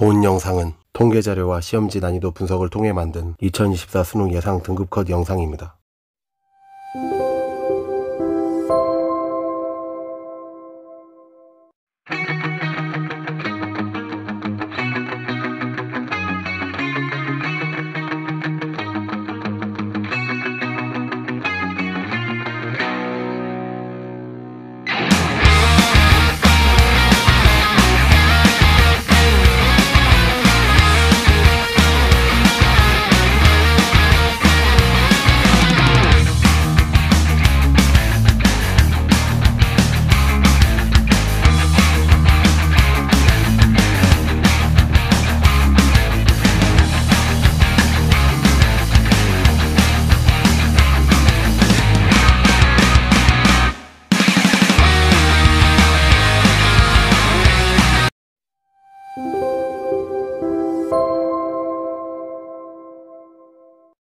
본 영상은 통계자료와 시험지 난이도 분석을 통해 만든 2024 수능 예상 등급컷 영상입니다.